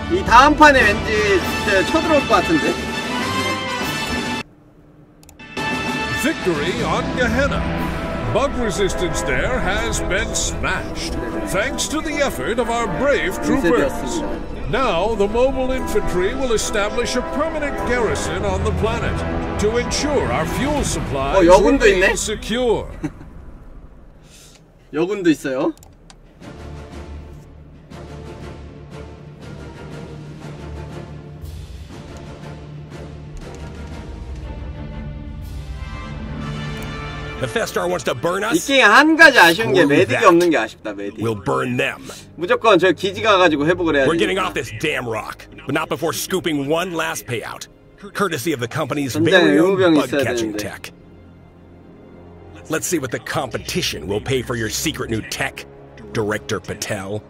이 다음 판에 왠지 쳐들어올 것 같은데. Victory on Gehenna. Bug resistance there has been smashed, thanks to the effort of our brave troopers. Now the mobile infantry will establish a permanent garrison on the planet to ensure our fuel supplies remain secure. 여군도 있어요. Hephaestus wants to burn us. 이 게임 한 가지 아쉬운 게 메딕이 없는 게 아쉽다. 메딕. We'll burn them. 무조건 저 기지 가가지고 회복을 해야 돼. We're getting off this damn rock, but not before scooping one last payout, courtesy of the company's very own bug-catching tech. Let's see what the competition will pay for your secret new tech, Director Patel.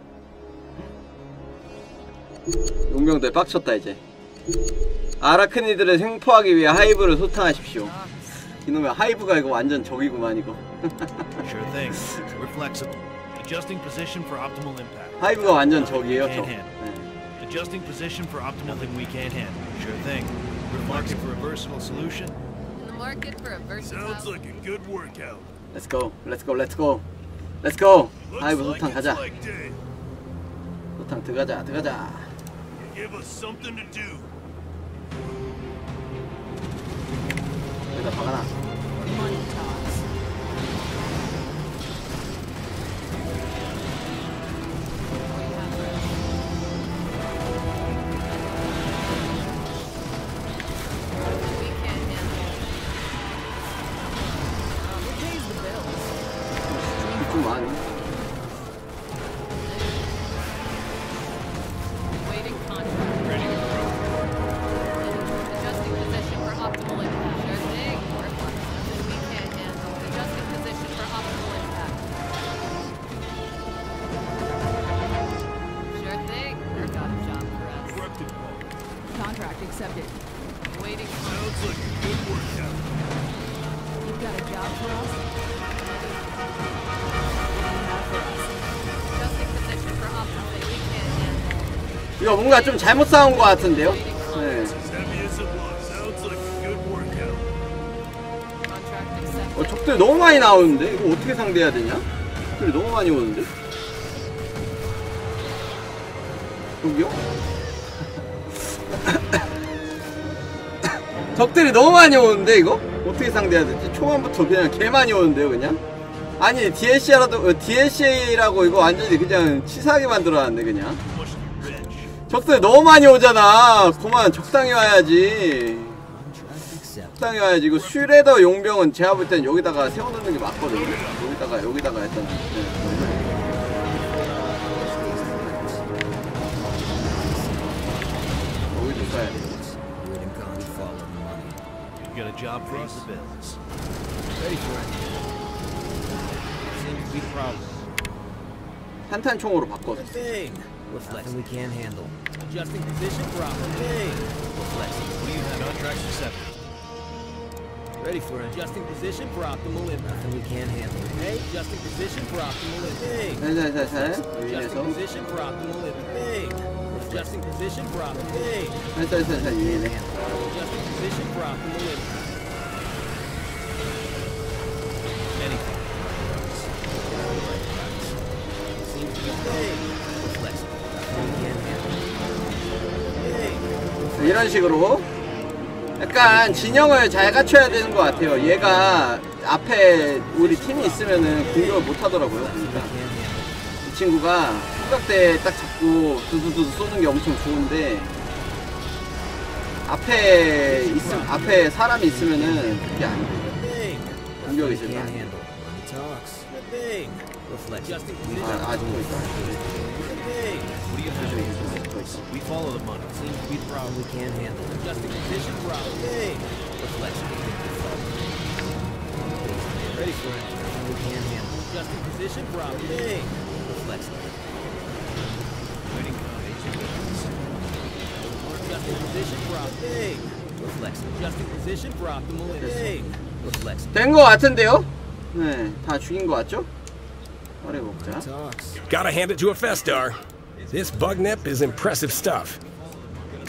용병들 빡쳤다 이제. 아라크니드를 생포하기 위해 하이브를 소탕하십시오. 이놈의 하이브가 이거 완전 적이구만 이거. Sure thing. We're flexible. Adjusting position for optimal impact. 하이브가 완전 적이에요, 적. Adjusting position for optimal thing we can't handle. Sure thing. We're market for a versatile solution. In the market for a versatile. Sounds like a good workout. Let's go. Let's go. Let's go. Let's go. 하이브 소탕 가자. 소탕 들어가자. 들어가자. Give us something to do. 여기다 박아놔. 좀 많이. Accepted. Waiting. Sounds like a good workout. You've got a job for us? Adjusting position for optimal. We can't handle. 이거 뭔가 좀 잘못 싸운 것 같은데요? 네. 적들 너무 많이 나오는데? 이거 어떻게 상대해야 되냐? 적들이 너무 많이 오는데? 여기요? 적들이 너무 많이 오는데 이거? 어떻게 상대해야 되지? 초반부터 그냥 개 많이 오는데요 그냥? 아니 DLC라고 이거 완전히 그냥 치사하게 만들어놨네 그냥. 적들이 너무 많이 오잖아. 그만 적당히 와야지. 적당히 와야지. 이거 슈레더 용병은 제가 볼 땐 여기다가 세워놓는 게 맞거든요. 여기다가 했던. 여기도 써야 돼. Got a job for us? Ready for it. Seems to be the problem. 탄탄총으로 바꿔서. Reflex we can't handle. Adjusting position properly. Reflex. What do you have? Contracts accepted. Ready for it. Adjusting position for optimal impact. Nothing we can't handle. Hey, adjusting position for optimal impact. 살살살살. Adjusting position for optimal impact. Adjusting position for optimal impact. 살살살살 위에네. Adjusting position for optimal impact. Anything. Seems to be reflex. 이런 식으로 약간 진영을 잘 갖춰야 되는 것 같아요. 얘가 앞에 우리 팀이 있으면은 공격을 못 하더라고요. 그러니까 이 친구가 삼각대 딱 잡고 두두두 쏘는 게 엄청 좋은데 앞에 사람이 있으면은 그게 안 돼. 공격이 있을 거 아니에요. 아직도 있다. We follow the money. Seems to be the problem. We can't handle. Adjusting position properly. Reflex. Ready for it. We can't handle. Adjusting position properly. Reflex. Waiting. Adjusting position properly. Reflex. Adjusting position for optimal impact. Reflex. 된 거 같은데요? 네, 다 죽인 거 같죠? 꺼내 먹자. Gotta hand it to Hephaestus. This bug nip is impressive stuff.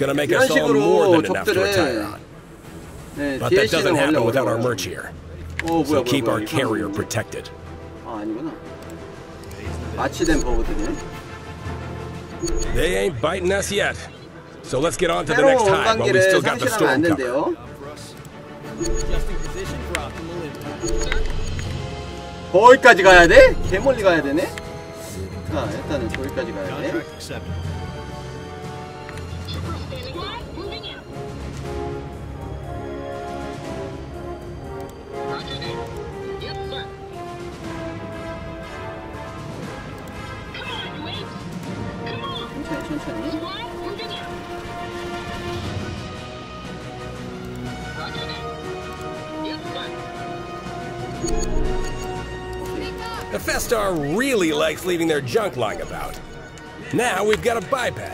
Gonna make 이런 us all more 식으로 than enough to retire 적들은 on. 네, But that doesn't DLC는 원래 happen without our 어려워. merch here. 오, So 뭐야, keep 뭐야, our 뭐야. carrier protected. 아, 아니구나. 마취된 버그들이네. They ain't biting us yet. So let's get on to the next 새로운 hive while we 관계를 still got the 상실하면 안 storm covered. 된대요. Adjusting position for optimal impact. 거기까지 가야 돼? 개멀리 가야 되네? 자, 일단은 저기까지 가야 돼. Contract accepted. 천천히. The Festar really likes leaving their junk lying about. Now we've got a biped. Let's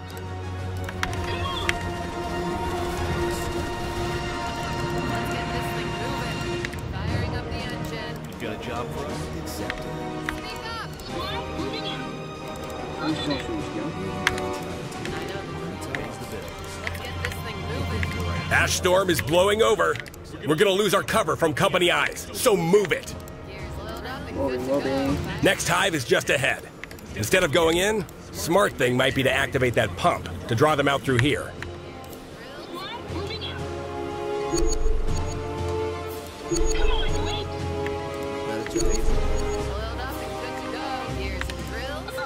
get this thing moving. Firing up the engine. You've got a job for us? Accepted. Speak up. I know. Raise the bid. Let's get this thing moving. Ash Storm is blowing over. We're gonna lose our cover from company eyes, so move it. Gears loaded up and good to go. Moving. Next hive is just ahead. Instead of going in, smart thing might be to activate that pump to draw them out through here. Loaded up and good to go. Gears and drills.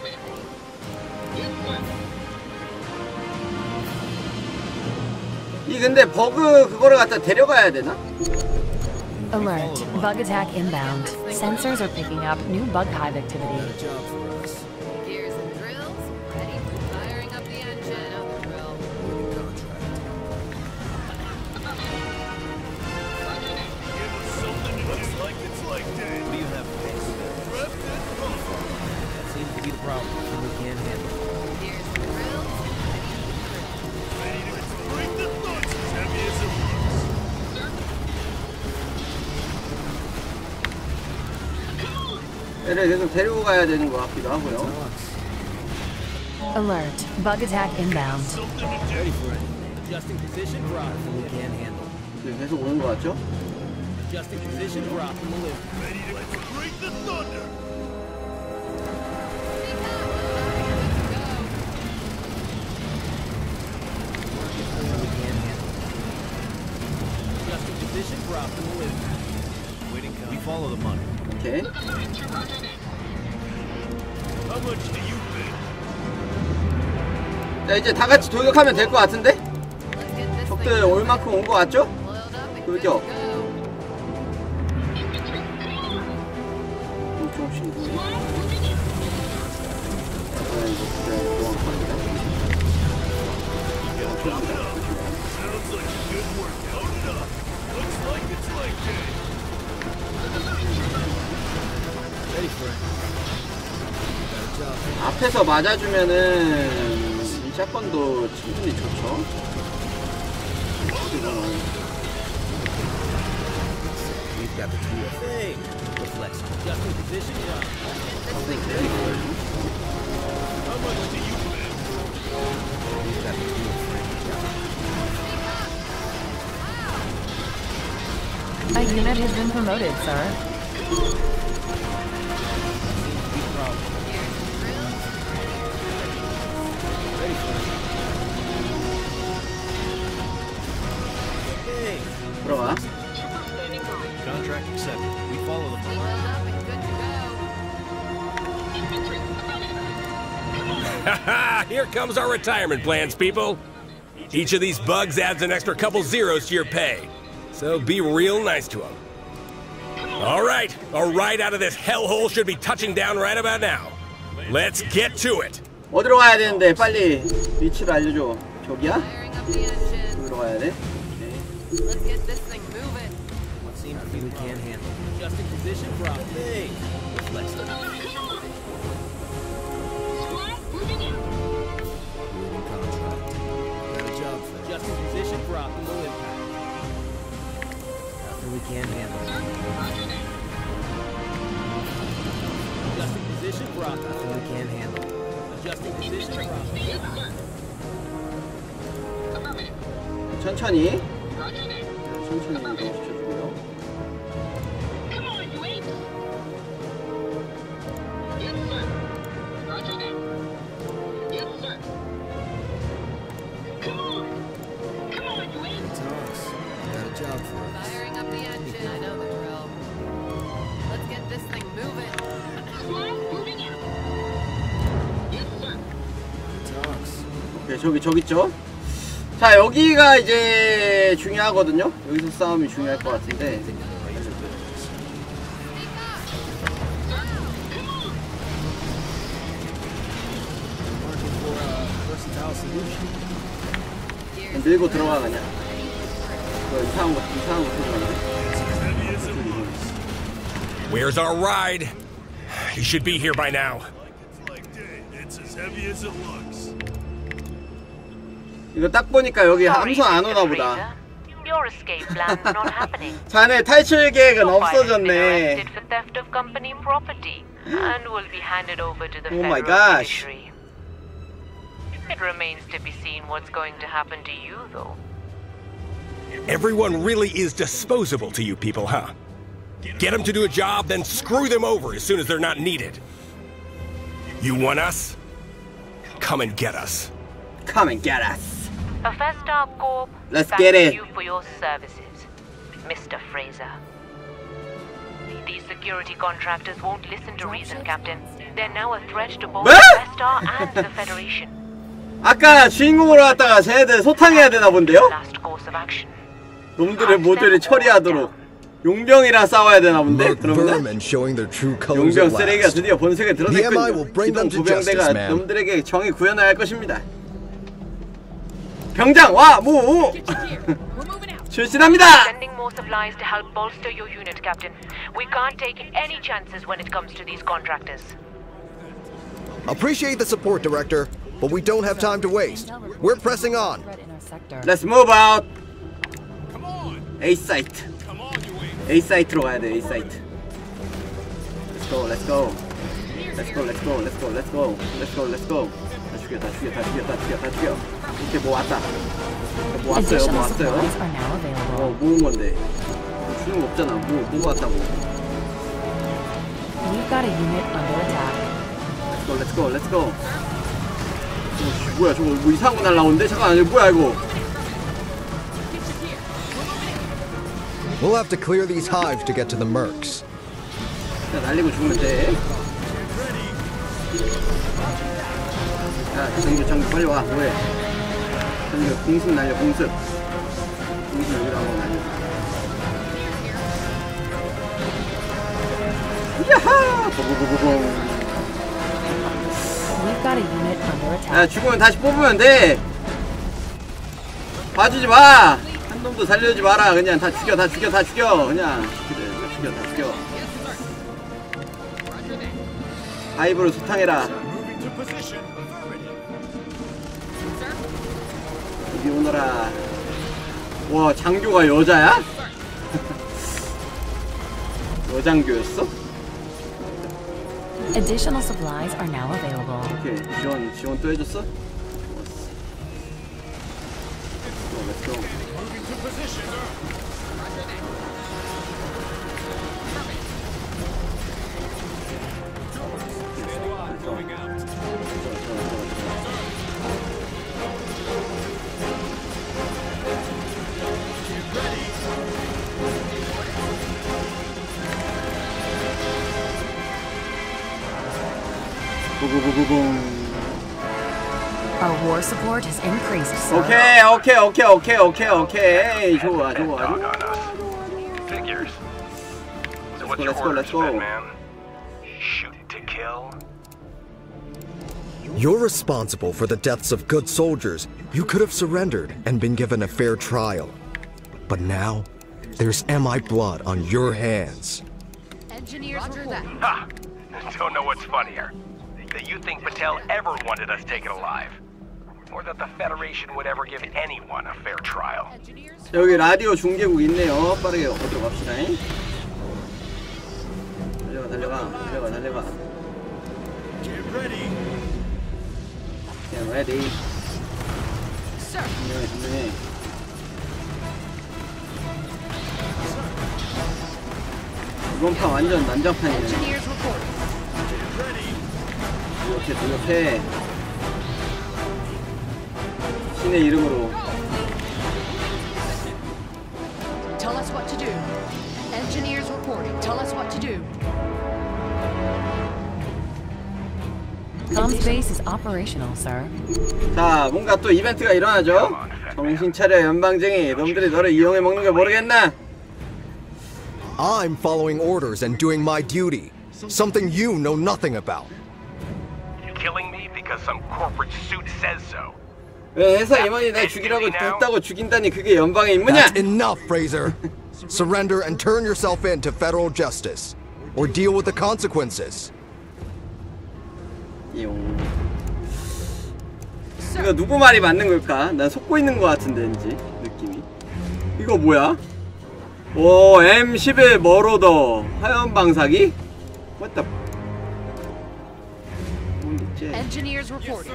이 근데 버그 그거를 갖다 데려가야 되나? Alert. Bug attack inbound. Sensors are picking up new bug hive activity. Job for us. Gears and drills. Ready for firing up the engine. On the drill. Moving contract. What do you have for us? That seems to be the problem. Something we can't handle. Gears and drills. Ready for 얘를 계속 데리고 가야 되는 것 같기도 하고요. Alert. Bug attack inbound. Ready for it. Adjusting position for optimal we can't handle. 계속 오는 것 같죠? Adjusting position for optimal impact. We can't handle. Adjusting position for optimal impact. Waiting. We follow the money. 오케이. How much do you pay? 자, 이제 다 같이 돌격하면 될 것 같은데? Let's get this 적들 thing 올 만큼 온 것 같죠? loaded up and good to 그죠? go. 조금씩 이동해. 이거 진짜 정확합니다. Sounds like a good workout. Looks like it's like day. Ready for it. Got a job for 앞에서 맞아주면은 이 샷건도 충분히 좋죠. We've got the tool. Hey, reflex. Adjusting position for How much do you pay? We've got the tool. A unit has been promoted, sir. Ready for it. Hey, 들어가. Contract accepted. We follow the money. Loaded up and good to go. Haha! Here comes our retirement plans, people. Each of these bugs adds an extra couple zeros to your pay. So be real nice to them. All right, a ride out of this hellhole should be touching down right about now. Let's get to it. 어디로 가야 되는데 빨리 위치를 알려줘. 저기야? Firing up the engine. 저기로 가야 돼? Let's get this thing moving. what seems to be we can't handle. Adjusting position for optimal. Hey, reflex. Moving contract. Got a job for adjusting position for optimal impact. Nothing we can't handle. Adjusting position for optimal. Nothing we can't handle. Adjusting position for optimal. 천천히 시켜주고요. Firing up the engine. I know the drill. Let's get this thing moving. 오케이, 저기 있죠? 자, 여기가 이제 중요하거든요? 여기서 싸움이 중요할 것 같은데. 밀고 들어가, 그냥. 이상한 거 들어가네. Where's our ride? You should be here by now. It's as heavy as it looks. 이거 딱 보니까 여기 함선 안 오나 보다. Your escape plan's not happening. 자네 탈출 계획은 Your wife has been 없어졌네. arrested for theft of company property and will be handed over to the Oh my federal gosh. judiciary. It remains to be seen what's going to happen to you, though. Everyone really is disposable to you people, huh? Get them to do a job, then screw them over as soon as they're not needed. You want us? Come and get us. Come and get us. Festar Corp, Let's thank get it. you for your services, Mr. Fraser. These security contractors won't listen to reason, Captain. They're now a threat to both 뭐? Festar and the Federation. 아까 주인공으로 왔다가 쟤네들 소탕해야 되나 본데요? Last course of action. 놈들을 모조리 처리하도록 용병이랑 싸워야 되나 본데? 그러면 용병 쓰레기가 드디어 본색을 드러냈군요. 기동 부병대가 놈들에게 정의 구현을 할 것입니다. 병장 와! 무! 출신합니다! Sending more supplies to help bolster your unit, Captain. We can't take any chances when it comes to these contractors. Appreciate the support, Director, but we don't have time to waste. We're pressing on. Let's move out! A site. A site로 가야 돼. A site. Let's go. Let's go. Let's go. Let's go. Let's go. Let's go. Let's go. Let's go. 다 죽여. 다 죽여. 다 죽여. 다 죽여. 다 죽여. 이렇게 뭐 왔다. 뭐 왔어요. 뭐 왔어요. 모은 건데. 주는 거 없잖아. 뭐 왔다고. We've got a unit under attack. Let's go. Let's go. Let's go. 뭐야 저거 뭐 이상한 거 날라오는데? 잠깐 이거 뭐야 이거? We'll have to clear these hives to get to the mercs. 야 날리고 죽으면 돼. 야 정규 빨리 와. 뭐해? 정규 공습 날려 공습. 공습 여기로 한번 날려. 야하! 보보보보보. We've got a unit under attack. 야 죽으면 다시 뽑으면 돼. 봐주지 마. 한 놈도 살려주지 마라. 그냥 다 죽여. 다 죽여. 다 죽여. 그냥 다 죽여. 다 죽여. 하이브로 소탕해라. 여기 오너라. 와 장교가 여자야? 여장교였어? Additional supplies are now available. 오케이 지원 또 해줬어? Let's go. Our war support has increased, sir. 오케이. 좋아. Figures. So what's Let's your go, orders, let's go. Batman? Shoot to kill? You're responsible for the deaths of good soldiers. You could have surrendered and been given a fair trial. But now, there's MI blood on your hands. Engineers report. Ha! Don't know what's funnier. That you think Patel ever wanted us taken alive. Or that the Federation would ever give anyone a fair trial. 여기 라디오 중계국 있네요. 빠르게 어디로 갑시다. 달려가. Get ready. Get ready. 분명해. 이번 판 완전 난장판이네. 이렇게 노력해. 신의 이름으로. Tell us what to do. Engineers reporting. Tell us what to do. Comms base is operational, sir. 자, 뭔가 또 이벤트가 일어나죠? 정신 차려, 연방쟁이. 놈들이 너를 이용해 먹는 걸 모르겠나? I'm following orders and doing my duty. Something you know nothing about. Killing me because some corporate suit says so. 왜 회사 임원이 날 죽이라고 했다고 죽인다니 그게 연방의 임무냐? That's enough, Fraser. Surrender and turn yourself in to federal justice, or deal with the consequences. 이거 누구 말이 맞는 걸까? 난 속고 있는 것 같은데 왠지 느낌이. 이거 뭐야? 오, M11 머로더 화염 방사기? What the? Engineers reporting.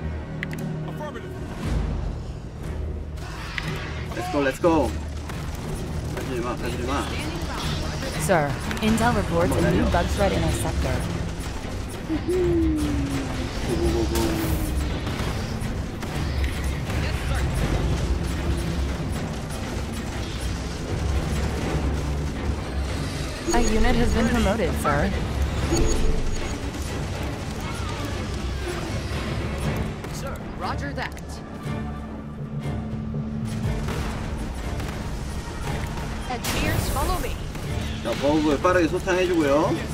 Let's go, let's go. 가지마, 가지마. Sir, intel reports a new bug threat in our sector. A unit has been promoted, sir. Sir, roger that. Engineers, follow me. 자, 버그 빠르게 소탕해주고요.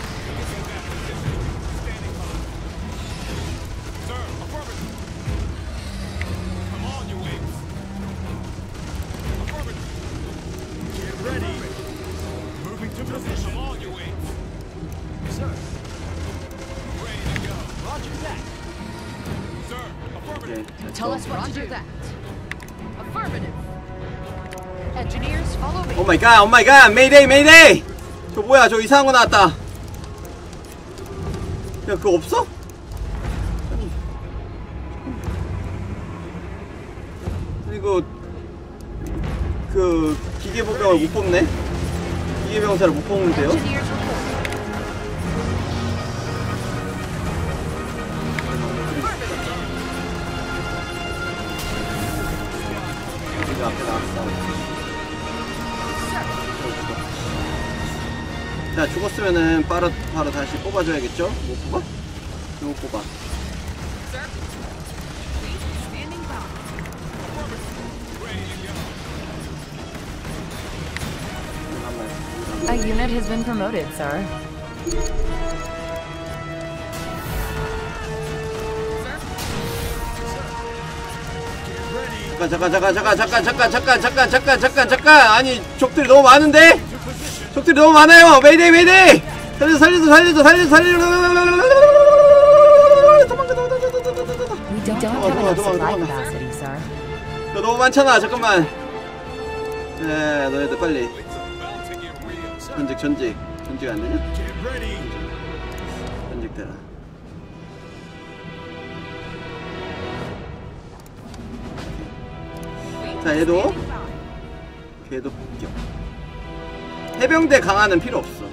Tell us what to do. That. Affirmative. Engineers, follow me. 오 마이 갓, 오 마이 갓, 메이데이, 메이데이! 저 뭐야, 저 이상한 거 나왔다. 야, 그거 없어? 아니, 이거 그 기계보병을 못 뽑네? 기계병사를 못 뽑는데요? Engineers report. 이거 앞에 나왔어. 자, 죽었으면은 바로 다시 뽑아줘야겠죠? 못 뽑아? 못 뽑아. A unit has been promoted, sir. 잠깐. 아니, 적들이 너무 많은데? 적들이 너무 많아요. 메이데이, 메이데이! 살려줘. 도망가. We don't have enough supply capacity, sir. 너 너무 많잖아. 잠깐만. 네, 너희들 빨리. 전직 안 되냐? 전직 되라. 자, 얘도 폭격. 해병대 강화는 필요 없어.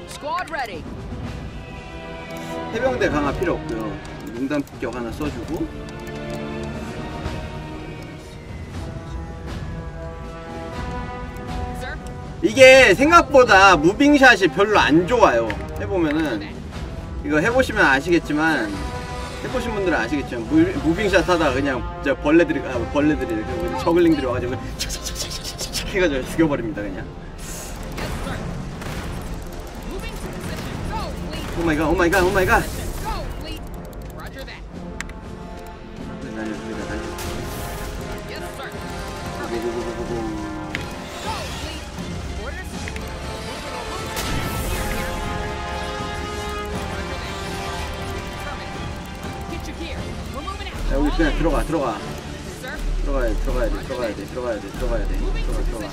해병대 강화 필요 없고요. 융단 폭격 하나 써주고. 이게 생각보다 무빙샷이 별로 안 좋아요. 해보면은 이거 해보시면 아시겠지만, 해보신 분들은 아시겠지만 무빙샷 하다가 그냥 진짜 벌레들이 저글링들이 와가지고 착착착착착착 해가지고 죽여버립니다 그냥. 오마이갓. 야, 우리 그냥 들어가. 들어가야 돼. 들어가.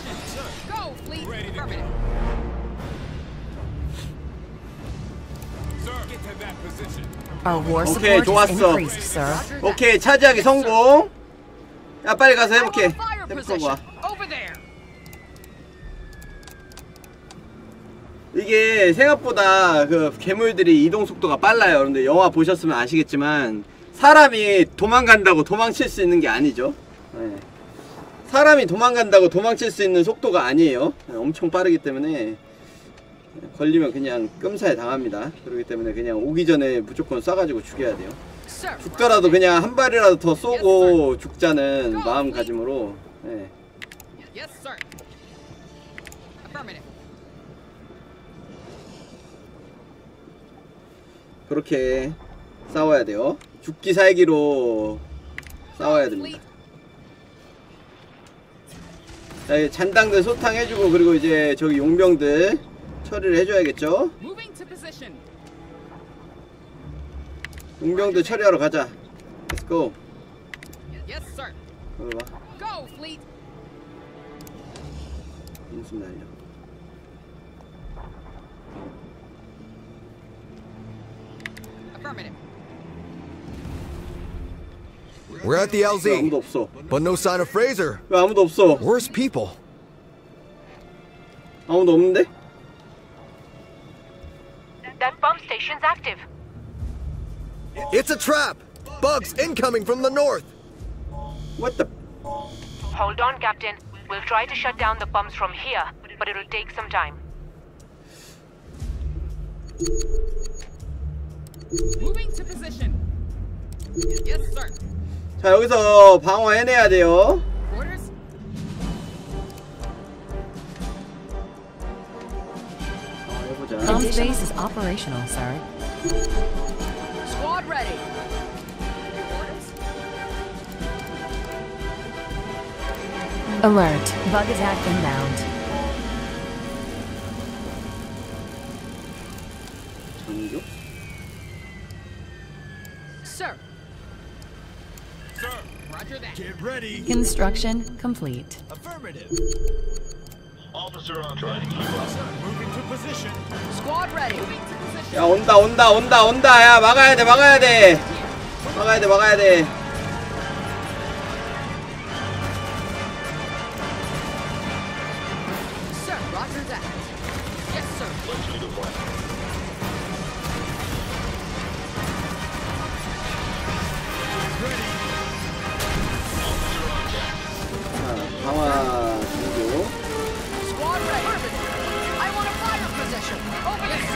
Our war 오케이, support is 좋았어. increased, sir. 오케이, 차지하기 성공. 야, 빨리 가서 해볼게. 해보고 와. 이게 생각보다 그 괴물들이 이동 속도가 빨라요. 그런데 영화 보셨으면 아시겠지만 사람이 도망간다고 도망칠 수 있는 게 아니죠. 네. 사람이 도망간다고 도망칠 수 있는 속도가 아니에요. 엄청 빠르기 때문에 걸리면 그냥 끔사에 당합니다. 그렇기 때문에 그냥 오기 전에 무조건 쏴가지고 죽여야 돼요. 죽더라도 그냥 한 발이라도 더 쏘고 죽자는 마음가짐으로. 네. 그렇게 싸워야 돼요. 죽기 살기로 싸워야 됩니다. 자, 잔당들 소탕해주고, 그리고 이제 저기 용병들 처리를 해줘야겠죠. 용병들 처리하러 가자. Let's go. 봐봐. 인숨 날려. We're at the LZ, 아무도 없어. but no sign of Fraser. 왜 아무도 없어? Where's people? 아무도 없는데? That bomb station's active. It's a trap! Bugs incoming from the north! What the? Hold on, Captain. We'll try to shut down the bombs from here, but it'll take some time. Moving to position. Yes, sir. 자, 여기서 방어해내야 돼요. Orders. 해보자. Bomb space is operational, sir. Squad ready. Alert. Bug attack inbound. 전교? Sir. Sir. Roger that. Get ready. Construction complete. Affirmative. Officer on track. Moving to position. Squad ready. Moving to position. 야, 온다. 야, 막아야 돼. 막아야 돼. Sir, roger that. Yes, sir. Let's do the plan. 자, 강화 전교. Squad ready. I want a fire position. Over yes,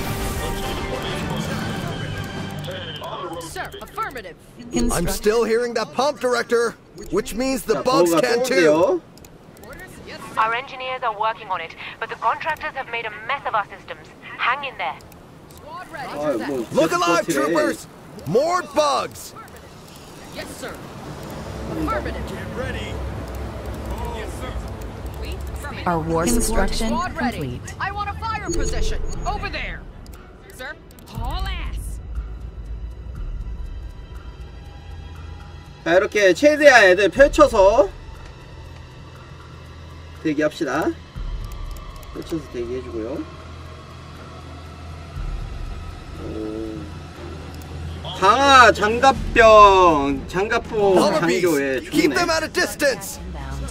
sir. Sir, affirmative. I'm still hearing that pump, Director! Which means the 자, bugs 버그가 can 또 too! 온대요. Orders? Yes, sir. Our engineers are working on it, but the contractors have made a mess of our systems. Hang in there. Squad ready. 아, 뭐 Look alive, 버티래. troopers! More bugs! Yes, sir. Affirmative. Get ready. Yes, sir. Fleet, affirmative. Our war construction Squad ready. complete. I want a fire position. Over there. Sir, haul ass. 자, 이렇게 최대한 애들 펼쳐서 대기합시다. 펼쳐서 대기해주고요. 강화 장갑병 장갑봉 Wallabies! 장교에 Keep them 죽네. at a distance! Inbound.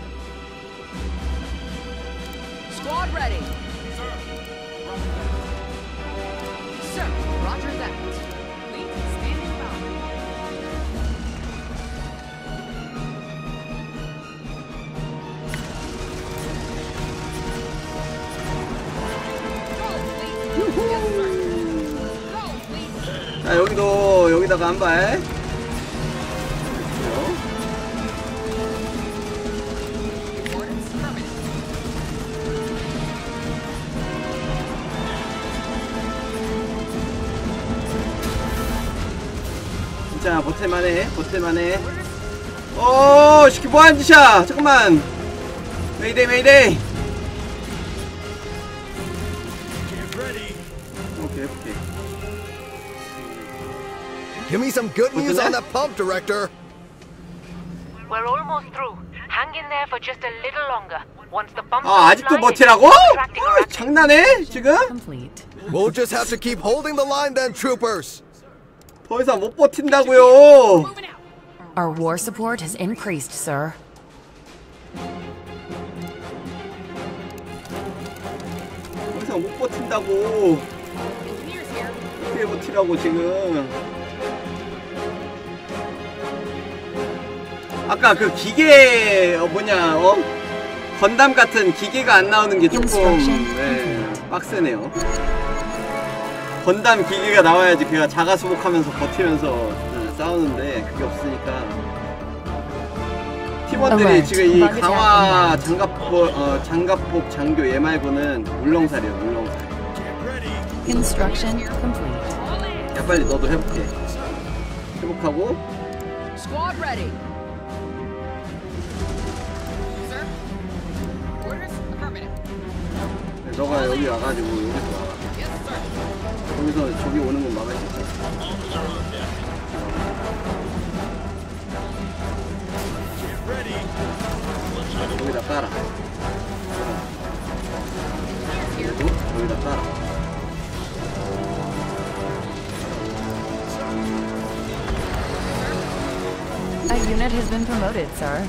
Squad ready. Sir, roger that. Fleet, standing by. Go, fleet. Yes, sir. Go, fleet. 자, 여기다가 한 발. Orders, affirmative. 진짜 버틸만해. 시키 뭐하는 짓이야? 잠깐만. 메이데이. Get ready. 오케이. Give me some good news on that pump, Director! We're almost through. Hang in there for just a little longer. Once the bombs 아, are 아직도 offline, 버티라고? it's attracting a rapid- 장난해? 지금? Complete. We'll just have to keep holding the line then, troopers! 더 이상 못 버틴다고요. Moving out. Our war support has increased, sir. 더 이상 못 버틴다고. 어떻게 버티라고 지금. 아까 그 기계 뭐냐 건담 같은 기계가 안 나오는 게 조금 빡세네요. 건담 기계가 나와야지 걔가 자가수복하면서 버티면서 싸우는데 그게 없으니까 팀원들이 지금 이 강화 장갑복 장교 얘 말고는 물렁살이에요. 물렁살. 야 빨리 너도 회복해. 회복하고 너가 여기 와가지고 여기서 와. 여기서 저기 오는 건 막을 수 있잖아. 여기다 깔아. 그래도 여기다 깔아. A unit has been promoted, sir.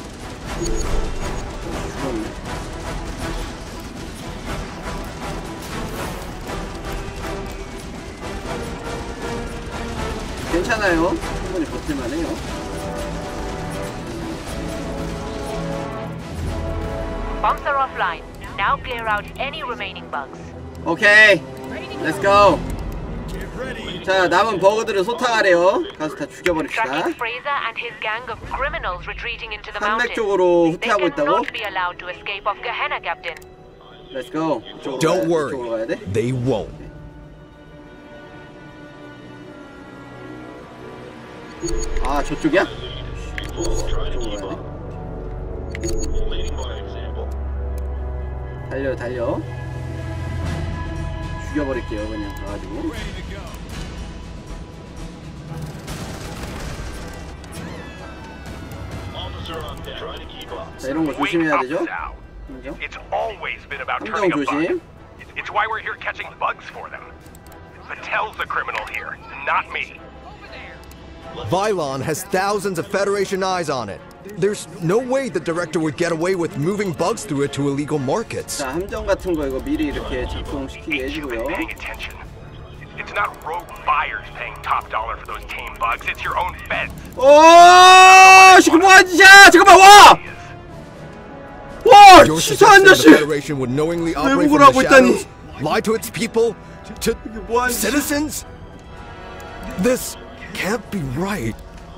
괜찮아요. 충분히 버틸만해요. Bombs are offline. Now clear out any remaining bugs. 오케이. Let's go. 자, 남은 버그들을 소탕하래요. 가서 다 죽여버립시다. Tracking Fraser and his gang of criminals retreating into the mountains. 300쪽으로 후퇴하고 They 있다고? cannot be allowed to escape off Gehenna, Captain. Let's go. Don't worry. They won't. 아, 저쪽이야? 달려, 달려. 죽여버릴게요, 그냥 가가지고. 자, 이런 거 조심해야 되죠? 함정 조심. It's why we're here catching bugs for them. Patel's the criminal here, not me. Vylon has thousands of Federation eyes on it. There's no way the director would get away with moving bugs through it to illegal markets. 자, 함정 같은 거 이거 미리 이렇게 작동시키게 해주고요. It's not rogue buyers paying top dollar for those tame bugs. It's your own feds. 오, 지금 뭐 하는 짓이야? 잠깐만 와! 와, 치사한 자식! 외국을 하고 있다니. Lie to its people, to citizens. This can't be right.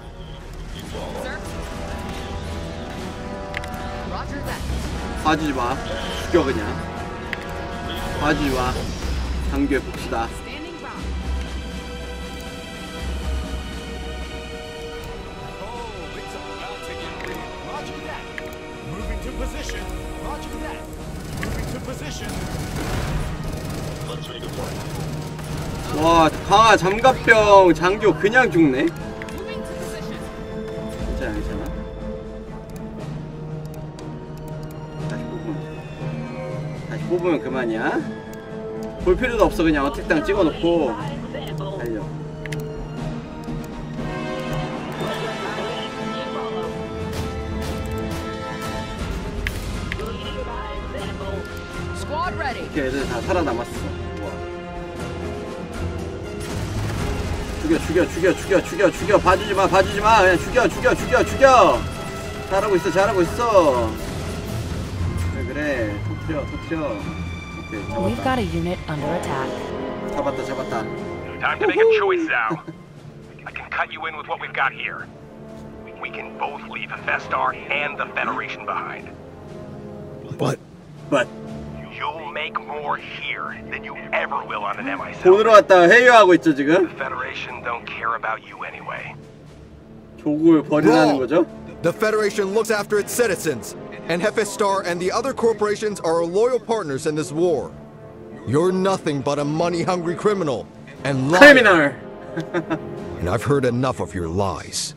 봐주지 마. 죽여 그냥. 봐주지 마. 장교해 봅시다. 와, 강화 잠갑병 장교 그냥 죽네. 괜찮아, 괜찮아. 다시 뽑으면 그만이야. 볼 필요도 없어. 그냥 어택당 찍어놓고 달려. 이렇게 애들 다 살아남았어. 죽여. 봐주지마. 그냥 죽여. 잘하고 있어. 그래. 터뜨려. 오케이, 잡았다. We've got a unit under attack. 잡았다. Time to make a choice, Al. I can cut you in with what we've got here. We can both leave Festar and the Federation behind. But You'll make more here than you ever will on an MI7. 돈으로 왔다 회유하고 있죠 지금. The Federation don't care about you anyway. 조국을 버리라는 거죠? The Federation looks after its citizens, and Hefestar and the other corporations are loyal partners in this war. You're nothing but a money-hungry criminal and liar. Criminal. And I've heard enough of your lies.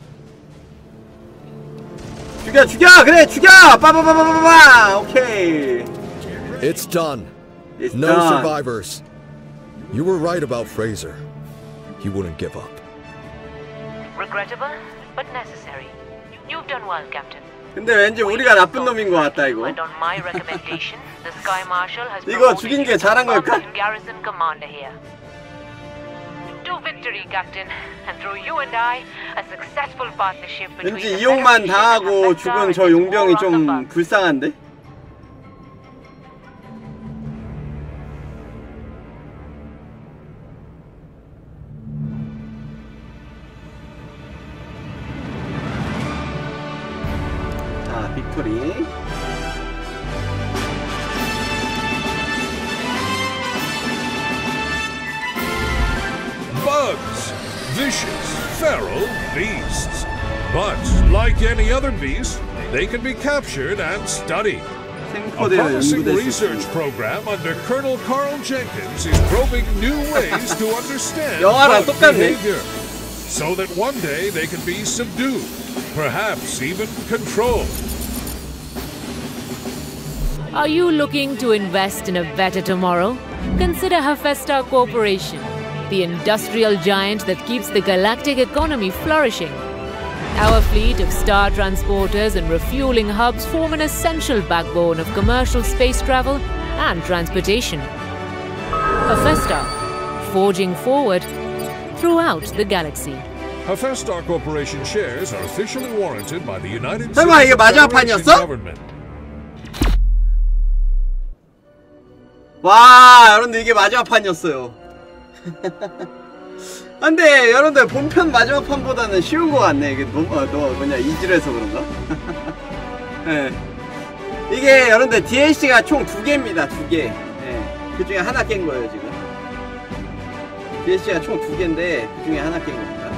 죽여! 빠바바바바바! 오케이. It's done. No survivors. You were right about Fraser. He wouldn't give up. Regrettable, but necessary. You've done well, Captain. 근데 왠지 우리가 나쁜 놈인 것 같다 이거. And on my recommendation, the Sky Marshal has 이거 죽인 게 잘한 걸까? garrison commander here. To victory, Captain, and through you and I, a successful partnership between 왠지 이용만 당하고 죽은 저 용병이 좀 불쌍한데? 자, 빅토리. Bugs, vicious, feral beasts. But, like any other beast, they can be captured and studied. A promising research program under Colonel Carl Jenkins is probing new ways to understand bug behavior, so that one day they can be subdued, perhaps even controlled. Are you looking to invest in a better tomorrow? Consider Hephaestus Corporation, the industrial giant that keeps the galactic economy flourishing. Our fleet of star transporters and refueling hubs form an essential backbone of commercial space travel and transportation. Hephaestus, forging forward throughout the galaxy. Hephaestus Corporation shares are officially warranted by the United 설마 이게 States 마지막 Federation 판이었어? government. 와, 여러분들 이게 마지막 판이었어요. 근데 여러분들 본편 마지막 판보다는 쉬운 것 같네. 이게 뭐냐 이질해서 그런가? 네. 이게 여러분들 DLC가 총 2개입니다. 2개. 네. 그 중에 하나 깬 거예요 지금. DLC가 총 2개인데 그 중에 하나 깬 겁니다.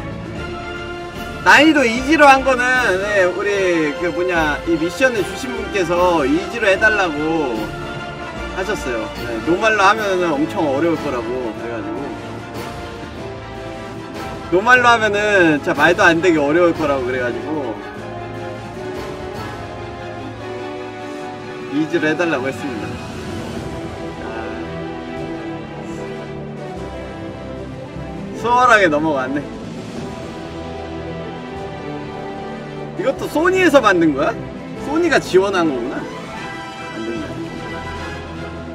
난이도 이지로 한 거는 네, 우리 그 뭐냐 이 미션을 주신 분께서 이지로 해달라고 하셨어요. 네, 노말로 하면은 엄청 어려울 거라고 그래가지고 노말로 하면은 진짜 말도 안 되게 어려울 거라고 그래가지고 이지로 해달라고 했습니다. 수월하게 넘어갔네. 이것도 소니에서 만든 거야? 소니가 지원한 거구나.